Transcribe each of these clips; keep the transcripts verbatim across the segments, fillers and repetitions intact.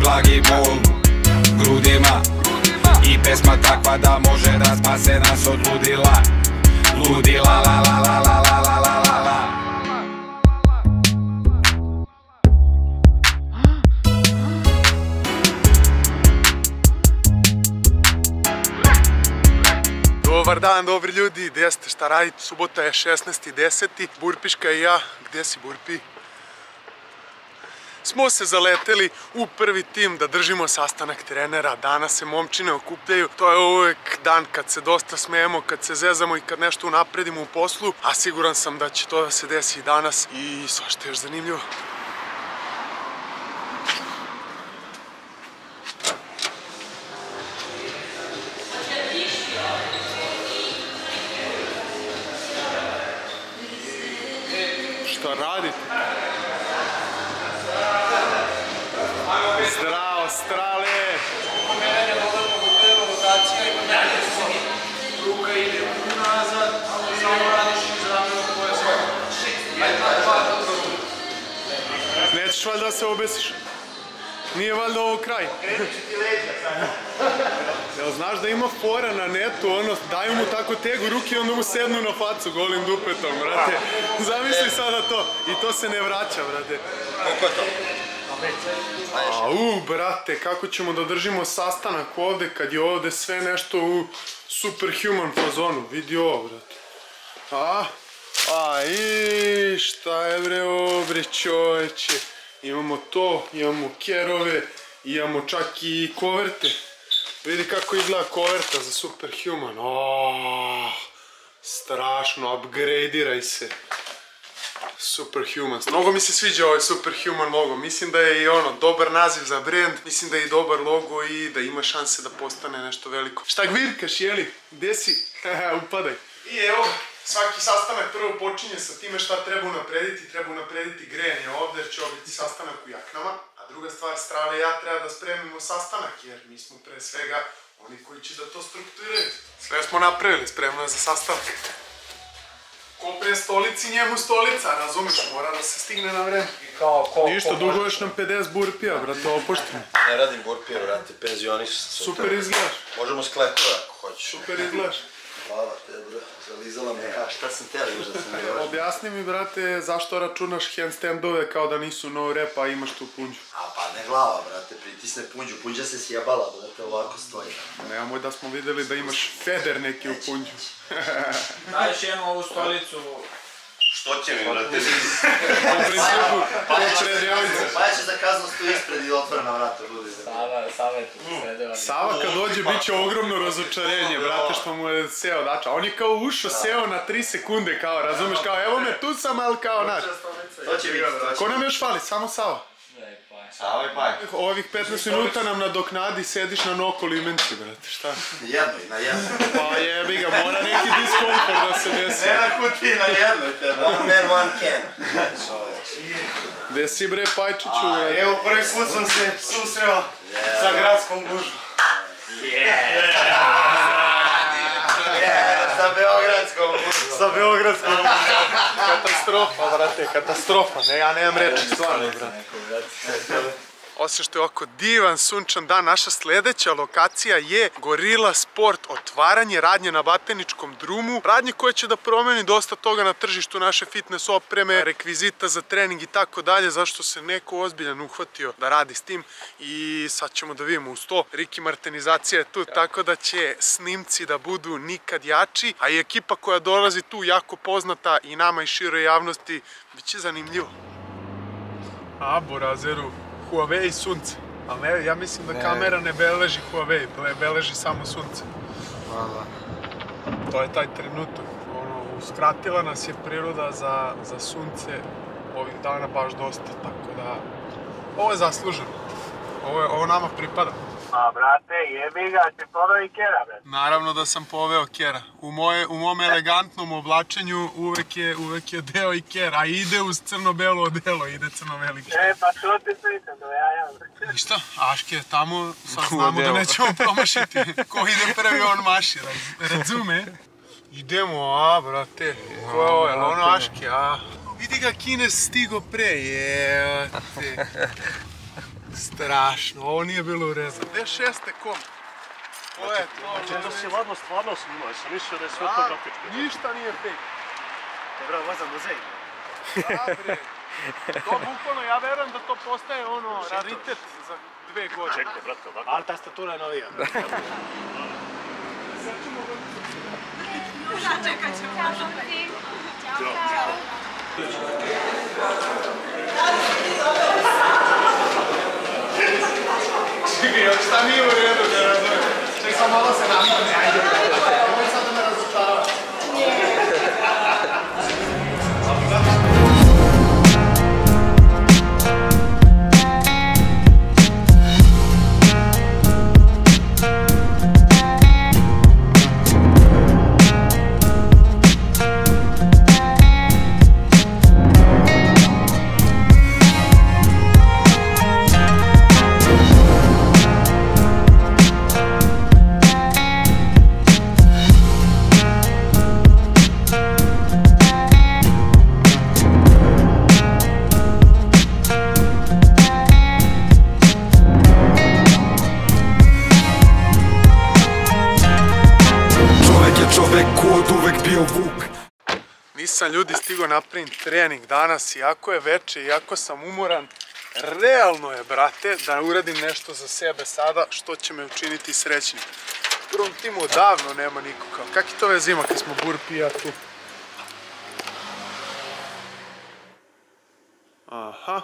blagi bol grudima i pesma takva da može da spase nas od ludila. Ludila la la la la la la la la la. Dobar dan, dobri ljudi, gdje ste, šta radite? Subota je šesnaesti deseti Burpiška i ja. Gdje si, Burpi? Smo se zaleteli u prvi tim da držimo sastanak trenera. Danas se momčine okupljaju. To je uvek dan kad se dosta smijemo, kad se zezamo i kad nešto unapredimo u poslu. A siguran sam da će to da se desi i danas. I svašta je još zanimljivo. Šta radite? Zdravo, strale! Pomeranje loga pogubljeva rotacija i pomeranje svoje. Ruka ide unazad, samo radiš iz ramena koje svoje. Jedna, dva, dobro. Nećeš valjda da se obesiš? Nije valjda ovo kraj? Okrenut ću ti leđa sada. Jel znaš da ima fora na netu, ono, daju mu tako tegu ruke i onda mu sednu na facu golim dupetom, brate. Zamisli sada to. I to se ne vraća, brate. Koliko je to? Au, brate, kako ćemo da držimo sastanak ovde kad je ovde sve nešto u superhuman fazonu. Vidi ovo, brate. A? A i šta je bre ovo, bre čoveče. Imamo to, imamo kerove, imamo čak i koverte. Vidi kako izgleda koverta za superhuman. Aaaa, strašno, upgradiraj se. Superhuman. Mnogo mi se sviđa ovaj Superhuman logo. Mislim da je i ono dobar naziv za brand. Mislim da je i dobar logo i da ima šanse da postane nešto veliko. Šta gvirkaš, jeli? Gdje si? Upadaj. I evo, svaki sastanak prvo počinje sa time šta treba unaprediti. Treba unaprediti grejanje ovdje jer će ovo biti sastanak u jaknama. A druga stvar, Strale i ja treba da spremimo sastanak jer mi smo pre svega oni koji će da to strukturiraju. Sve smo napravili, spremno je za sastanak. Ko pre stolici, njemu stolica, razumiješ, mora da se stigne na vreme. Ništa, duguješ nam pedeset burpija, brate, opoštimo. Ne radim burpija, brate, penzioniš se. Super izgledaš. Možemo s klepova ako hoćeš. Super izgledaš. Hvala te, bro, zalizala me. A šta sam teo još da sam ne važno? Objasni mi, brate, zašto računaš handstandove kao da nisu no rep, a imaš tu punđu. A padne glava, brate, pritisne punđu, punđa se sjebala, brate, ovako stoji. Nemoj da smo videli da imaš feder neki u punđu. Daješ jednu ovu stolicu. Što će mi, brate? U principu, to predjevice. Pa ja ćeš da kazno stoji ispred i otvorena vrata, ljudi. Sava, Sava je tu sredila. Sava kad dođe bit će ogromno razočarenje, brate, što mu je seo dača. On je kao ušao, seo na tri sekunde, kao, razumiješ, kao, evo me, tu sam, ali kao, naš. To će biti, to će. Ko nam još fali? Samo Sava. Sava i Paj. Ovih petnaest minuta nam nadoknadi, sediš na noko limenci, brate, šta? Jednoj, na jednoj. Pa jebi ga, mora neki diskomfort da se desi. Ne na kutiji, na jednoj te, one man, one can. Gde si bre, Pajčiću, brate? Evo, prvi put sam se susreo sa gradskom gužbom. Sa Beogradskom gužbom. Sa Beogradskom gužbom. Katastrofa, brate, katastrofa. Ne, ja nemam reči, stvarno, brate. Osim što je ovako divan, sunčan dan, naša sljedeća lokacija je Gorila Sport, otvaranje radnje na Bateničkom drumu. Radnje koje će da promeni dosta toga na tržištu naše fitness opreme, rekvizita za trening i tako dalje, zašto se neko ozbiljan uhvatio da radi s tim. I sad ćemo da vidimo uz to. Riki Martinizacija je tu, tako da će snimci da budu nikad jači, a i ekipa koja dolazi tu jako poznata i nama i široj javnosti, bit će zanimljivo. A, Borazeru. Huawei sunce, ali ne, ja mislim da kamera ne beleži Huawei, beleži samo sunce. To je taj trenutak, ono, uskratila nas je priroda za, za sunce ovih dana baš dosta, tako da ovo je zasluženo, ovo, je, ovo nama pripada. A brate, jebi ga, ti poveo i Kera, brate. Naravno da sam poveo Kera. U, moje, u mom elegantnom oblačenju uvek je, uvek je deo i Kera, a ide uz crno-belo odelo, ide crno-veli Kera. E, pa što ti pričam, da ja ja. Ništa, Aške, tamo sad znamo da nećemo promašiti. Ko ide prvi, on maši, razume? Idemo, a, brate, ko je ovo, je li ono Aške, a? Vidi ga, Kines stigo pre, je, te. Strašno, ovo nije bilo u redu. Gde šeste kom? Ovo je to. Znači to si ladno stvarno snimao, sam mislio da je sve to grafičko. Ništa nije fake. Dobra, vozam muzej. Da bre. To bukvalno, ja verujem da to postaje ono raritet za dve godine. Čekaj, brate, ovako. Ali tastatura je novija. Čekat ćemo. Ćao. Čekaj, šta nije u redu, ne razumijem. Čekaj, sam malo se navikne, ajde. Nemoj sad da me razočaravaš. Nisam ljudi stigao napravim trening danas, iako je veče, iako sam umoran. Realno je, brate, da uradim nešto za sebe sada, što će me učiniti srećnim. U prvom timu odavno nema nikoga. Kak je to vez ima kad smo Burpi i ja tu? Aha.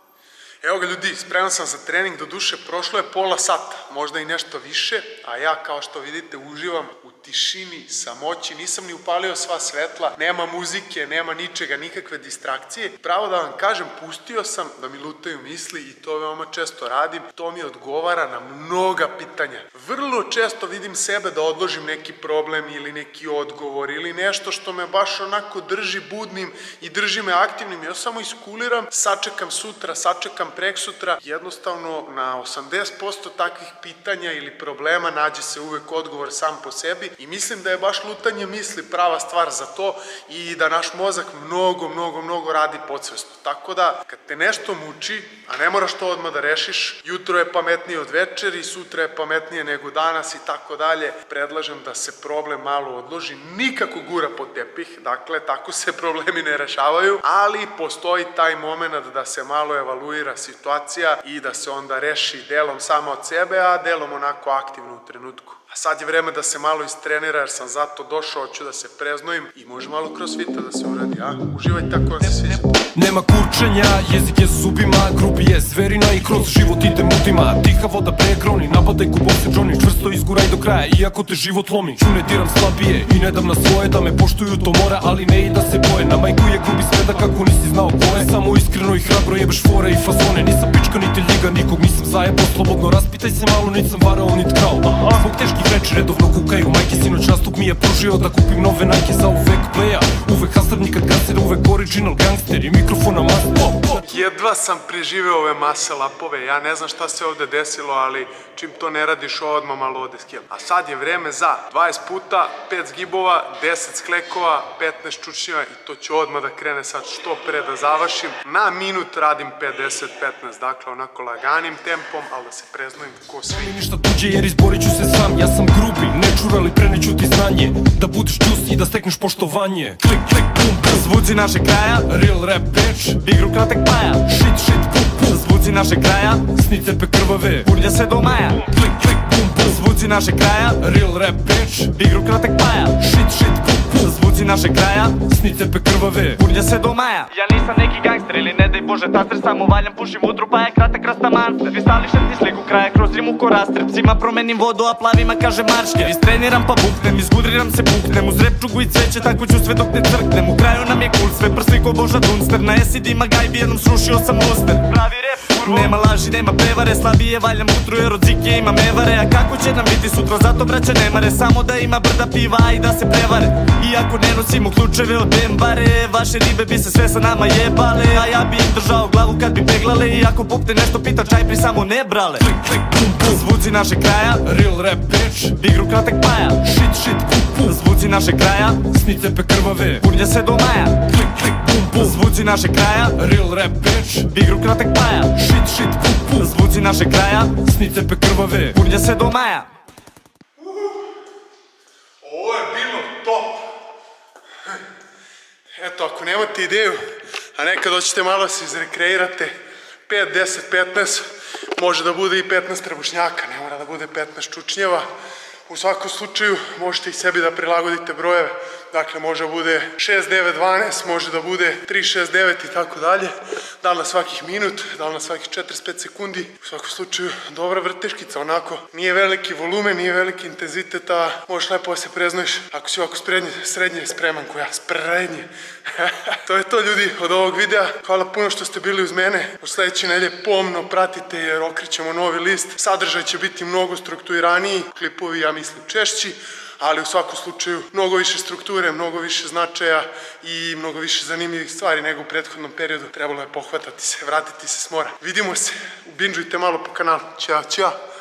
Evo ga ljudi, spreman sam za trening, do duše prošlo je pola sata, možda i nešto više, a ja kao što vidite uživam u tišini, samoći, nisam ni upalio sva svetla, nema muzike, nema ničega, nikakve distrakcije. Pravo da vam kažem, pustio sam da mi lutaju misli i to veoma često radim, to mi odgovara na mnoga pitanja. Vrlo često vidim sebe da odložim neki problem ili neki odgovor ili nešto što me baš onako drži budnim i drži me aktivnim. Ja samo iskuliram, sačekam sutra, sačekam preksutra, jednostavno na osamdeset posto takvih pitanja ili problema nađe se uvek odgovor sam po sebi i mislim da je baš lutanje misli prava stvar za to i da naš mozak mnogo, mnogo, mnogo radi podsvesno. Tako da, kad te nešto muči, a ne moraš to odmah da rešiš, jutro je pametnije od večeri, sutra je pametnije nego danas i tako dalje, predlažem da se problem malo odloži, nikako gura pod tepih, dakle, tako se problemi ne rešavaju, ali postoji taj moment da se malo evaluira situacija i da se onda reši delom sama od sebe, a delom onako aktivno u trenutku. A sad je vreme da se malo istrenira jer sam zato došao, hoću da se preznojim i može malo crossfita da se uradi, a? Uživajte ako vam se sviđa. Nema kurčenja, jezik je zubima, grubi je zverina i kroz život ide mutima. Tiha voda prekroni, napadaj ko bose Johnny, čvrsto izguraj do kraja, iako te život lomi. Čune diram slabije i ne dam na svoje, da me poštuju to mora, ali ne i da se boje. Na majku je grubi sveda kako nisi znao ko je, samo iskreno i hrabro jebeš fore i fazone. Nisam pička niti liga, nikog nisam zajebao, slobodno raspitaj se malo, nisam varao nit krao. Zbog teških reči redovno kukaju, majke sinoć nastup mi je pružio da kupim nove Nike za uvek playa. Uvek hasardni kad gasir, uvek original gangster i mikrofona maslo. Jedva sam preživeo ove mase lapove, ja ne znam šta se ovde desilo, ali čim to ne radiš odmah malo ode skill. A sad je vreme za dvadeset puta, pet zgibova, deset sklekova, petnaest čučnjeva i to će odmah da krene sad što pre da završim. Na minut radim pedeset petnaest, dakle onako laganim tempom, ali da se preznojim ko svi. Ništa tuđe jer izborit ću se sam, ja sam grubi, ne čurali, preneću ti znanje, da budeš čust i da stekneš poštovanje. Klik, klik, pum, pum, zvuci našeg kraja, real rap bitch, igru kratek paja, shit, shit, pum, pum, zvuci našeg kraja, snicepe krvave, urlja se do maja. Klik, klik, pum, pum, zvuci našeg kraja, real rap bitch, igru kratek paja, shit, shit, pum, pum, zvuci našeg kraja, snicepe krvave, urlja se do maja. Ja nisam neki gangster ili ne daj Bože taster, samo valjam pušim utru pa je kratak rasta manster. Kristališem ti sliku kraja kroz rimu ko rastrep, psima promenim vodu a plavima kaže maršker. Istreniram pa buknem, izgudriram se buknem, uz rep čugu i cveće tako ću sve dok ne crknem. U kraju nam je cool, sve prsli ko Boža Dunster, na esidima gajbi jednom srušio sam luster. Pravi rep, kurvo, nema laži, nema prevare, slabije valjam utru jer od zike ima mevare. A kako će nam biti sutra, zato braća ne mare, samo da ima brda piva i da se prevare. Iako ne nosimo ključeve od bembare, vaše ribe bi se sve sa nama jebale, a ja bi im držao glavu kad bi peglale. I ako Bog te nešto pita, čaj pri samo ne brale. Klik, klik, pum, pum, zvuci našeg kraja, real rap bitch, igru kratek paja, shit, shit, pum, pum, zvuci našeg kraja, snicepe krvave, urlja se do maja. Klik, klik, pum, pum, zvuci našeg kraja, real rap bitch, igru kratek paja, Shit, shit, puk, puk. Zvuci našeg kraja, Snicepe krvave, purnje se do maja. Ovo je bilo top. Eto, ako nemate ideju, a nekad hoćete malo se izrekreirate, pet, deset, petnaest, može da bude i petnaest trebušnjaka, ne mora da bude petnaest čučnjeva. U svakom slučaju možete i sebi da prilagodite brojeve, dakle može da bude šest, devet, dvanaest, može da bude tri, šest, devet i tako dalje, da li na svakih minut, da li na svakih četrdeset pet sekundi. U svakom slučaju dobra vrteškica, onako nije veliki volumen, nije veliki intenzitet, a možeš lepo da se preznoješ ako si ovako srednje, srednje spreman ko ja, sprednje. To je to ljudi od ovog videa, hvala puno što ste bili uz mene, od sledeće nedelje pomno pratite jer okrećemo novi list, sadržaj će biti mnogo strukturiraniji, klipovi ja mislim češći, ali u svakom slučaju mnogo više strukture, mnogo više značaja i mnogo više zanimljivih stvari nego u prethodnom periodu. Trebalo je pohvatati se, vratiti se s mora. Vidimo se, binđujte malo po kanalu. Ćao, ćao.